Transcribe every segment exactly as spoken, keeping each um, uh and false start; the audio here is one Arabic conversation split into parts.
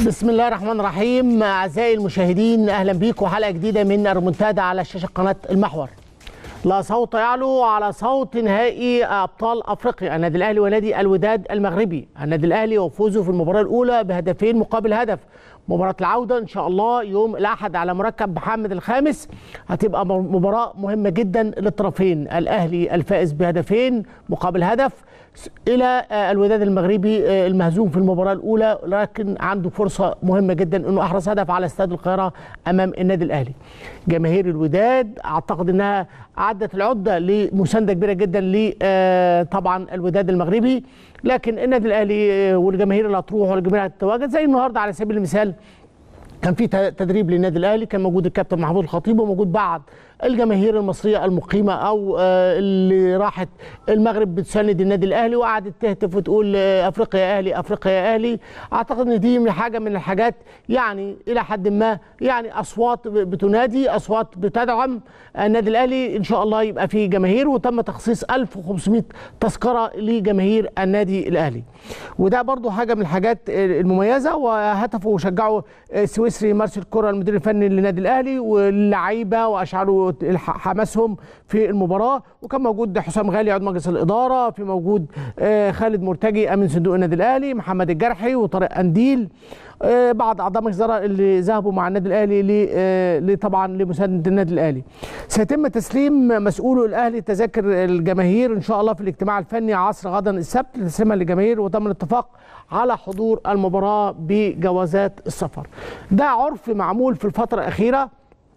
بسم الله الرحمن الرحيم. أعزائي المشاهدين، أهلا بيكم حلقة جديدة من الريمونتادا على شاشة قناة المحور. لا صوت يعلو على صوت نهائي أبطال أفريقيا، النادي الأهلي ونادي الوداد المغربي. النادي الأهلي وفوزه في المباراة الأولى بهدفين مقابل هدف. مباراة العودة إن شاء الله يوم الأحد على مركب محمد الخامس هتبقى مباراة مهمة جدا للطرفين، الأهلي الفائز بهدفين مقابل هدف إلى الوداد المغربي المهزوم في المباراة الأولى، لكن عنده فرصة مهمة جدا أنه أحرز هدف على استاد القاهرة أمام النادي الأهلي. جماهير الوداد أعتقد أنها عدت العدة لمساندة كبيرة جدا ل طبعا الوداد المغربي، لكن النادي الأهلي والجماهير اللي هتروح والجماهير هتتواجد زي النهارده على سبيل المثال كان في تدريب للنادي الاهلي، كان موجود الكابتن محمود الخطيب وموجود بعض الجماهير المصريه المقيمه او اللي راحت المغرب بتساند النادي الاهلي وقعدت تهتف وتقول افريقيا يا اهلي افريقيا يا اهلي. اعتقد ان دي من حاجه من الحاجات يعني الى حد ما يعني اصوات بتنادي، اصوات بتدعم النادي الاهلي. ان شاء الله يبقى في جماهير، وتم تخصيص ألف وخمسمائة تذكره لجماهير النادي الاهلي، وده برضو حاجه من الحاجات المميزه. وهتفوا وشجعوا السويسري مارسيل كولر المدير الفني للنادي الاهلي واللعيبه واشعروا حماسهم في المباراه، وكان موجود حسام غالي عضو مجلس الاداره، في موجود خالد مرتجي امين صندوق النادي الاهلي، محمد الجرحي وطارق قنديل، بعض اعضاء مجلس الاداره اللي ذهبوا مع النادي الاهلي طبعا لمسانده النادي الاهلي. سيتم تسليم مسؤولو الاهلي تذاكر الجماهير ان شاء الله في الاجتماع الفني عصر غدا السبت لتسليمها للجماهير، وتم الاتفاق على حضور المباراه بجوازات السفر. ده عرف معمول في الفتره الاخيره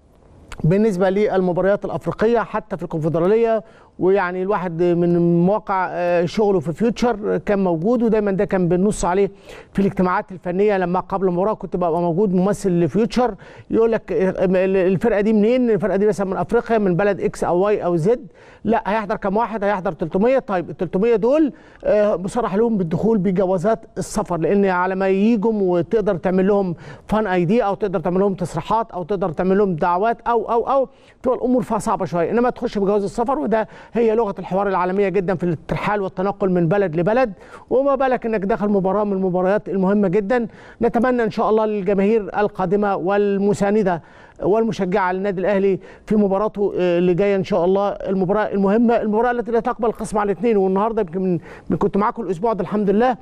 بالنسبه للمباريات الافريقيه حتى في الكونفدراليه، ويعني الواحد من مواقع شغله في فيوتشر كان موجود، ودايما ده كان بنص عليه في الاجتماعات الفنيه. لما قبل المباراه كنت ببقى موجود ممثل لفيوتشر يقول لك الفرقه دي منين؟ الفرقه دي مثلا من افريقيا، من بلد اكس او واي او زد. لا، هيحضر كم واحد؟ هيحضر ثلاثمائة. طيب ال ثلاثمائة دول مصرح لهم بالدخول بجوازات السفر، لان على ما ييجوا وتقدر تعمل لهم فان اي دي او تقدر تعمل لهم تصريحات او تقدر تعمل لهم دعوات او او او تبقى الامور فيها صعبه شويه، انما تخش بجواز السفر، وده هي لغه الحوار العالميه جدا في الترحال والتنقل من بلد لبلد، وما بالك انك داخل مباراه من المباريات المهمه جدا. نتمنى ان شاء الله للجماهير القادمه والمسانده والمشجعه للنادي الاهلي في مباراته اللي جايه ان شاء الله، المباراه المهمه، المباراه التي لا تقبل القسم على الاثنين. والنهارده يمكن كنت معاكم الاسبوع ده الحمد لله،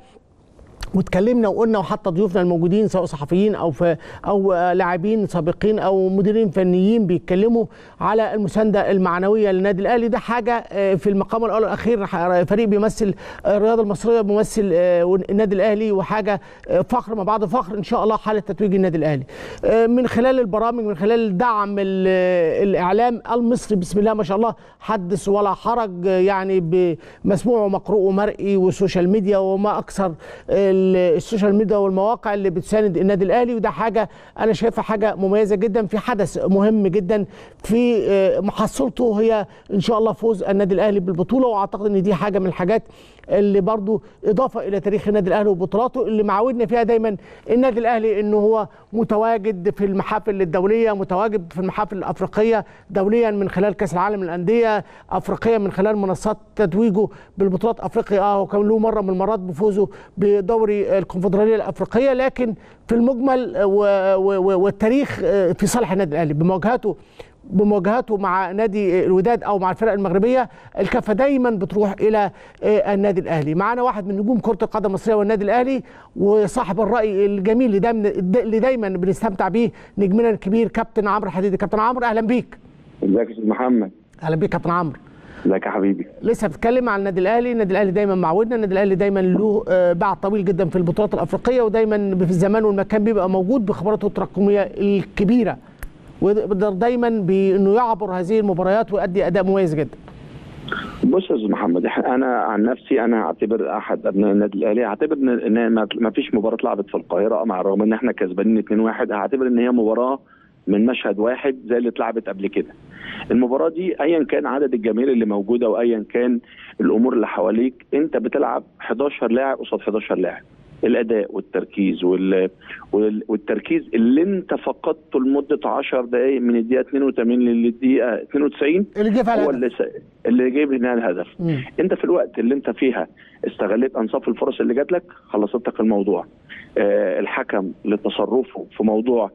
واتكلمنا وقلنا، وحتى ضيوفنا الموجودين سواء صحفيين او في او لاعبين سابقين او مديرين فنيين بيتكلموا على المسانده المعنويه للنادي الاهلي. ده حاجه في المقام الاول والاخير، فريق بيمثل الرياضه المصريه، بيمثل النادي الاهلي، وحاجه فخر ما بعد فخر ان شاء الله حاله تتويج النادي الاهلي من خلال البرامج، من خلال دعم الاعلام المصري. بسم الله ما شاء الله، حدث ولا حرج، يعني بمسموع ومقروء ومرئي والسوشيال ميديا وما اكثر السوشيال ميديا والمواقع اللي بتساند النادي الاهلي. وده حاجه انا شايفها حاجه مميزه جدا في حدث مهم جدا، في محصلته هي ان شاء الله فوز النادي الاهلي بالبطوله. واعتقد ان دي حاجه من الحاجات اللي برضو اضافه الى تاريخ النادي الاهلي وبطولاته اللي معودنا فيها دايما النادي الاهلي، انه هو متواجد في المحافل الدوليه، متواجد في المحافل الافريقيه دوليا من خلال كاس العالم للانديه، افريقيا من خلال منصات تتويجه بالبطولات افريقيا. اه وكان له مره من المرات بفوزه بدوري الكونفدراليه الافريقيه، لكن في المجمل والتاريخ في صالح النادي الاهلي بمواجهاته بمواجهاته مع نادي الوداد او مع الفرق المغربيه، الكفه دايما بتروح الى النادي الاهلي. معانا واحد من نجوم كره القدم المصريه والنادي الاهلي، وصاحب الراي الجميل اللي دايما اللي دايما بنستمتع بيه، نجمنا الكبير كابتن عمرو حديدي. كابتن عمرو اهلا بيك. ازيك يا استاذ محمد؟ اهلا بيك كابتن عمرو. ازيك يا حبيبي؟ لسه بتتكلم عن النادي الاهلي. النادي الاهلي دايما معودنا، النادي الاهلي دايما له بعد طويل جدا في البطولات الافريقيه، ودايما في الزمان والمكان بيبقى موجود بخبراته التراكميه الكبيره، ويقدر دايما بانه يعبر هذه المباريات ويؤدي اداء مميز جدا. بص يا استاذ محمد، انا عن نفسي انا اعتبر احد ابناء النادي الاهلي، اعتبر ان ما فيش مباراه اتلعبت في القاهره، مع الرغم ان احنا كسبانين اتنين واحد، اعتبر ان هي مباراه من مشهد واحد زي اللي اتلعبت قبل كده. المباراه دي ايا كان عدد الجماهير اللي موجوده وايا كان الامور اللي حواليك، انت بتلعب حداشر لاعب قصاد حداشر لاعب. الاداء والتركيز وال... والتركيز اللي انت فقدته لمده عشر دقائق من الدقيقه اتنين وتمانين للدقيقه اتنين وتسعين اللي جه هو اللي, س... اللي جايب لنا الهدف. مم. انت في الوقت اللي انت فيها استغليت انصاف الفرص اللي جات لك، خلصتك الموضوع. آه الحكم لتصرفه في موضوع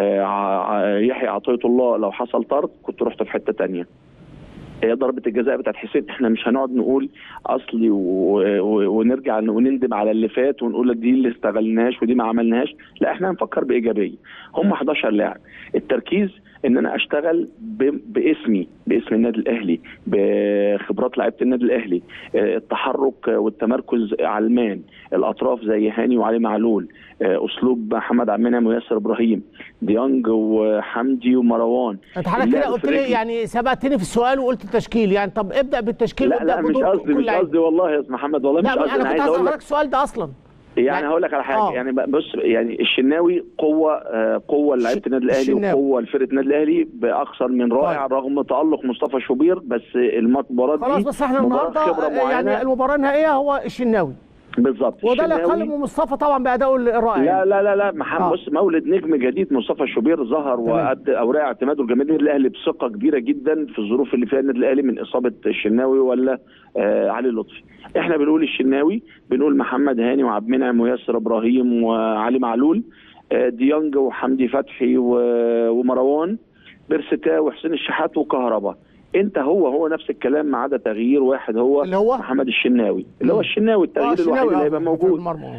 آه يحيى عطية الله، لو حصل طرد كنت رحت في حته ثانيه. هي ضربه الجزاء بتاعت حسين، احنا مش هنقعد نقول اصلي و... و... ونرجع ونندم على اللي فات ونقول لك دي اللي استغلناش ودي ما عملناش، لا احنا هنفكر بايجابيه. هم حداشر لاعب، التركيز ان انا اشتغل ب... باسمي باسم النادي الاهلي، بخبرات لعيبه النادي الاهلي، التحرك والتمركز على المان، الاطراف زي هاني وعلي معلول، اسلوب محمد عبد المنعم وياسر ابراهيم، ديانج وحمدي ومروان. انت حضرتك كده قلت لي يعني سبقتني في السؤال وقلت التشكيل، يعني طب ابدا بالتشكيل. لا لا مش قصدي مش قصدي والله يا استاذ محمد، والله مش قصدي. لا انا كنت عايز اسالك السؤال ده اصلا. يعني, يعني هقول لك على حاجه. أوه. يعني بص، يعني الشناوي قوه آه قوه لعيبه النادي الاهلي وقوه لفرقه النادي الاهلي باكثر من رائع. طيب. رغم تالق مصطفى شوبير، بس المباراه دي خلاص، بس احنا النهارده يعني المباراه النهائيه هو الشناوي بالظبط، وده لا يقل من مصطفى طبعا بادائه الرائع. لا لا لا لا محمد آه. بص، مولد نجم جديد مصطفى شوبير ظهر وادى اوراق اعتماده الجماهير الاهلي بثقه كبيره جدا في الظروف اللي فيها النادي الاهلي من اصابه الشناوي ولا آه علي لطفي. احنا بنقول الشناوي، بنقول محمد هاني وعبد المنعم وياسر ابراهيم وعلي معلول، آه ديانج وحمدي فتحي ومروان، بيرستا وحسين الشحات وكهربا. انت هو هو نفس الكلام ما عدا تغيير واحد، هو, اللي هو محمد الشناوي اللي هو الشناوي التغيير الوحيد اللي هيبقى موجود.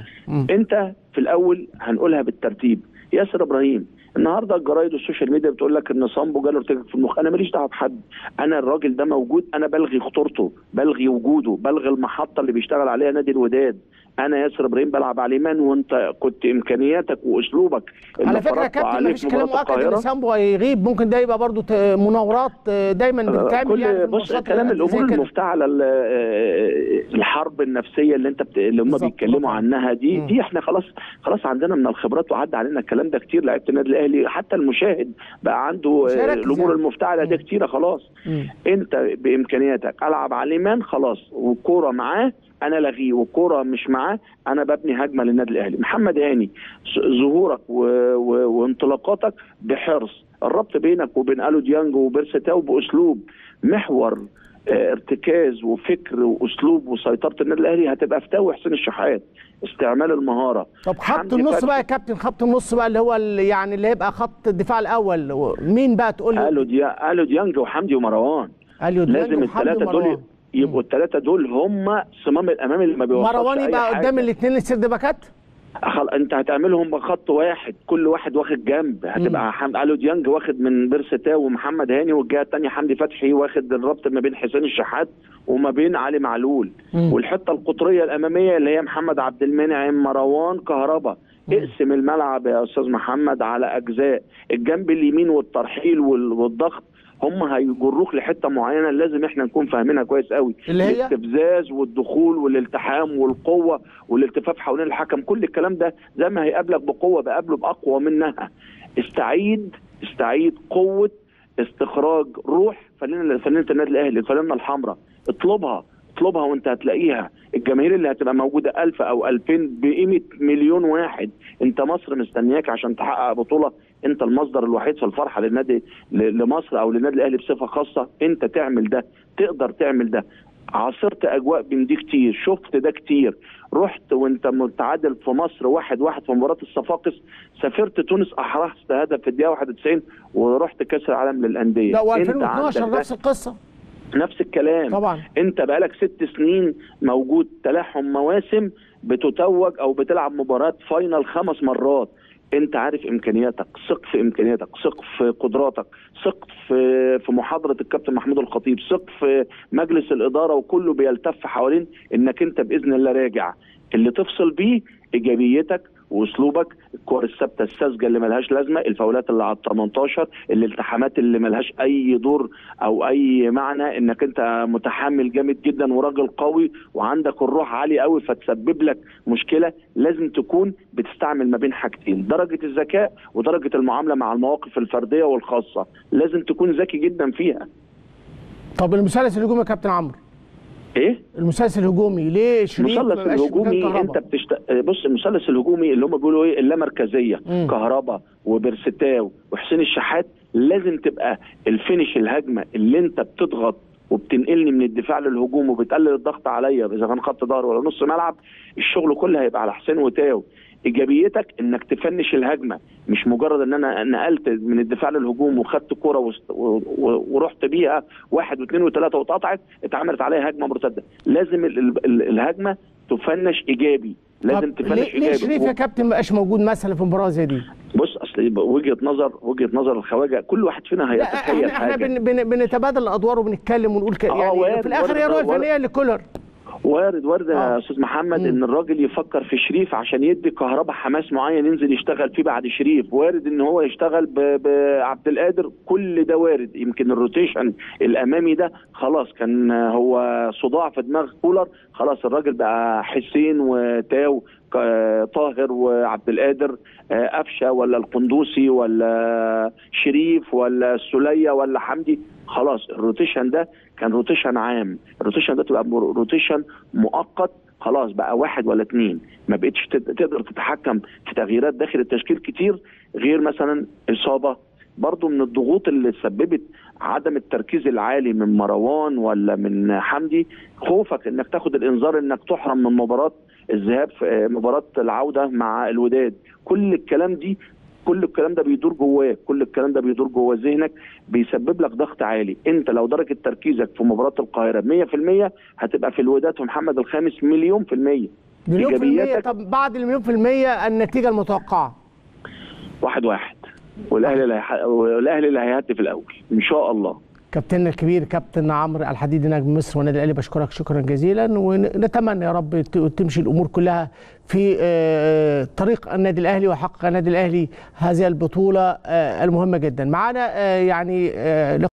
انت في الاول هنقولها بالترتيب. ياسر ابراهيم النهارده الجرايد والسوشيال ميديا بتقول لك ان صامبو جاله ارتجاج في المخ، انا ماليش دعوه بحد، انا الراجل ده موجود، انا بلغي خطورته، بلغي وجوده، بلغي المحطه اللي بيشتغل عليها نادي الوداد. انا ياسر ابراهيم بلعب على ايمان، وانت كنت امكانياتك واسلوبك على فكره كابتن مفيش كلام مؤكد ان سامبو هيغيب، ممكن ده يبقى برضه مناورات دايما بتتعمل يعني. بص كلام الامور المفتعله، الحرب النفسيه اللي انت بت... اللي هم بيتكلموا عنها دي م. دي احنا خلاص خلاص عندنا من الخبرات وعدى علينا الكلام ده كتير. لعيبه النادي الاهلي حتى المشاهد بقى عنده الامور يعني المفتعله دي كتيره خلاص. م. انت بامكانياتك العب على ايمان خلاص، والكوره معاه انا لغيه، والكوره مش معاه انا ببني هجمه للنادي الاهلي. محمد هاني ظهورك و... و... وانطلاقاتك بحرص، الربط بينك وبين الو ديانج وبيرستاو باسلوب محور اه ارتكاز وفكر واسلوب وسيطره النادي الاهلي، هتبقى فتاوي حسين الشحات، استعمال المهاره. طب خط النص بقى يا كابتن، خط النص بقى اللي هو اللي يعني اللي هيبقى خط الدفاع الاول، مين بقى تقول لي؟ الو دي... الو ديانج وحمدي ومروان. الو ديانج لازم الثلاثه دول يبقوا الثلاثه دول هم صمام الامام اللي ما بيوصلش. مروان يبقى قدام الاثنين السرد باكات. انت هتعملهم بخط واحد، كل واحد واخد جنب، هتبقى حمد الو ديانج واخد من بيرستاو ومحمد هاني، والجهه الثانيه حمدي فتحي واخد الربط ما بين حسين الشحات وما بين علي معلول. مم. والحته القطريه الاماميه اللي هي محمد عبد المنعم مروان كهربا. اقسم الملعب يا استاذ محمد على اجزاء، الجنب اليمين والترحيل والضغط هم هيجروك لحته معينه لازم احنا نكون فاهمينها كويس قوي، اللي هي الاستفزاز والدخول والالتحام والقوه والالتفاف حوالين الحكم. كل الكلام ده زي ما هيقابلك بقوه بقابله باقوى منها. استعيد استعيد قوه استخراج روح فنانه فنانه النادي الاهلي، الفنانه الحمراء. اطلبها اطلبها وانت هتلاقيها. الجماهير اللي هتبقى موجوده ألف او ألفين بقيمه مليون واحد، انت مصر مستنياك عشان تحقق بطوله. انت المصدر الوحيد في الفرحه للنادي لمصر او للنادي الاهلي بصفه خاصه. انت تعمل ده، تقدر تعمل ده. عاصرت اجواء من دي كتير، شفت ده كتير. رحت وانت متعادل في مصر واحد واحد في مباراه الصفاقس، سافرت تونس احرزت هدف في الدقيقه واحد وتسعين، ورحت كاس العالم للانديه. لا وألفين واثناشر نفس القصه، نفس الكلام طبعا. انت بقالك ست سنين موجود تلاحم مواسم، بتتوج او بتلعب مباراه فاينل خمس مرات. انت عارف امكانياتك، ثق في امكانياتك، ثق في قدراتك، ثق في في محاضره الكابتن محمود الخطيب، ثق في مجلس الاداره، وكله بيلتف حوالين انك انت باذن الله راجع. اللي تفصل بيه ايجابيتك واسلوبك، الكور الثابته الساذجه اللي ملهاش لازمه، الفاولات اللي على ال تمنتاشر، الالتحامات اللي ملهاش اي دور او اي معنى، انك انت متحمل جامد جدا وراجل قوي وعندك الروح عالي قوي فتسبب لك مشكله. لازم تكون بتستعمل ما بين حاجتين، درجه الذكاء ودرجه المعامله مع المواقف الفرديه والخاصه، لازم تكون ذكي جدا فيها. طب المثلث الهجومي يا كابتن عمرو؟ ايه؟ المثلث الهجومي ليه شريف؟ المثلث الهجومي انت بتشت... بص، المثلث الهجومي اللي هم بيقولوا ايه، اللامركزيه، كهربا وبرستاو وحسين الشحات، لازم تبقى الفينش الهجمه اللي انت بتضغط وبتنقلني من الدفاع للهجوم وبتقلل الضغط عليا اذا كان خط ظهر ولا نص ملعب، الشغل كله هيبقى على حسين وتاو. ايجابيتك انك تفنش الهجمه، مش مجرد ان انا نقلت من الدفاع للهجوم وخدت كوره و... و... ورحت بيها واحد واثنين وثلاثه واتقطعت، اتعملت عليها هجمه مرتده. لازم ال... ال... الهجمه تفنش ايجابي، لازم تفنش ليه ايجابي. ليه شريف يا كابتن ما بقاش موجود مثلا في مباراه زي دي؟ بص، اصل وجهه نظر وجهه نظر الخواجه، كل واحد فينا هيتخيل احنا حاجه. احنا بن... بنتبادل الادوار وبنتكلم ونقول ك... يعني في الاخر هي الرؤيه الفنيه لكولر. وارد وارد يا آه. استاذ محمد مم. ان الراجل يفكر في شريف عشان يدي كهربا حماس معين ينزل يشتغل فيه بعد شريف، وارد ان هو يشتغل بعبد القادر، كل ده وارد. يمكن الروتيشن الامامي ده خلاص كان هو صداع في دماغ كولر، خلاص الراجل بقى حسين وتاو، طاهر وعبد القادر، قفشه ولا القندوسي ولا شريف ولا السوليه ولا حمدي، خلاص الروتيشن ده كان روتيشن عام. الروتيشن ده تبقى روتيشن مؤقت، خلاص بقى واحد ولا اثنين، ما بقتش تقدر تتحكم في تغييرات داخل التشكيل كتير، غير مثلا اصابه برضو من الضغوط اللي سببت عدم التركيز العالي من مروان ولا من حمدي، خوفك انك تاخد الانذار انك تحرم من مباراه الذهاب في مباراه العوده مع الوداد. كل الكلام دي كل الكلام ده بيدور جواك، كل الكلام ده بيدور جوا ذهنك، بيسبب لك ضغط عالي. انت لو درجه تركيزك في مباراه القاهره مية في المية هتبقى في الوداد ومحمد الخامس مليون في المية. مليون في المية. طب بعد المليون في المية النتيجه المتوقعه؟ واحد واحد، والاهلي اللي هيح... والاهلي اللي هيهدف الاول ان شاء الله. كابتننا الكبير كابتن عمرو الحديدي نجم مصر والنادي الاهلي، بشكرك شكرا جزيلا، ونتمنى يا رب تمشي الامور كلها في طريق النادي الاهلي ويحقق النادي الاهلي هذه البطوله المهمه جدا. معانا يعني